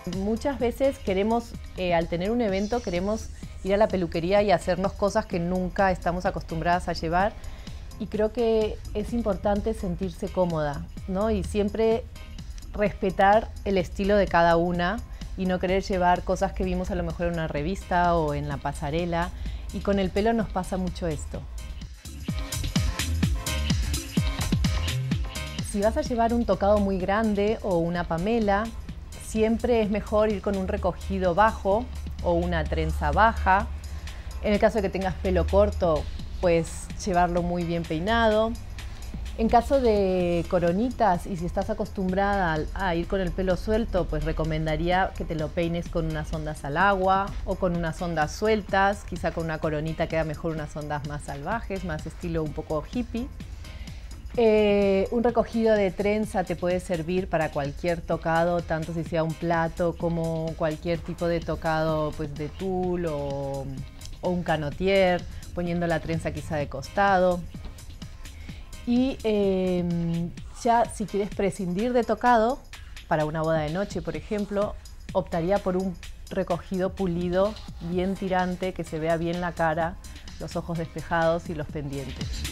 Muchas veces queremos, al tener un evento, queremos ir a la peluquería y hacernos cosas que nunca estamos acostumbradas a llevar. Y creo que es importante sentirse cómoda, ¿no? Y siempre respetar el estilo de cada una y no querer llevar cosas que vimos a lo mejor en una revista o en la pasarela. Y con el pelo nos pasa mucho esto. Si vas a llevar un tocado muy grande o una pamela, siempre es mejor ir con un recogido bajo o una trenza baja. En el caso de que tengas pelo corto, pues llevarlo muy bien peinado. En caso de coronitas y si estás acostumbrada a ir con el pelo suelto, pues recomendaría que te lo peines con unas ondas al agua o con unas ondas sueltas. Quizá con una coronita queda mejor unas ondas más salvajes, más estilo un poco hippie. Un recogido de trenza te puede servir para cualquier tocado, tanto si sea un plato como cualquier tipo de tocado, pues de tul o un canotier, poniendo la trenza quizá de costado. Y ya si quieres prescindir de tocado, para una boda de noche, por ejemplo, optaría por un recogido pulido, bien tirante, que se vea bien la cara, los ojos despejados y los pendientes.